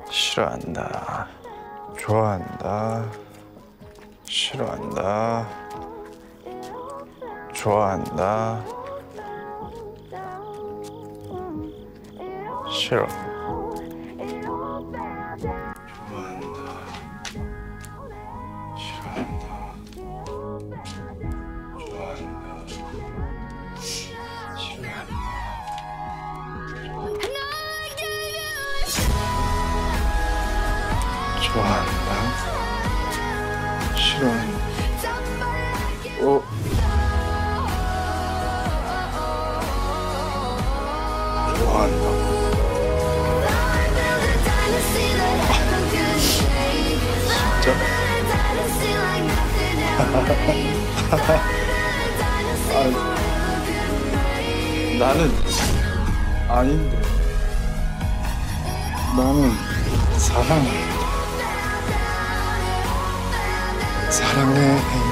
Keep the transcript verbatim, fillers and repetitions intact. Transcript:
싫어한다. 좋아한다. 싫어한다. 좋아한다. 싫어. 좋아한다. 싫어한다. 어. 좋아한다. 진짜? 아, 나는 아닌데. 나는 사랑해. 사랑해.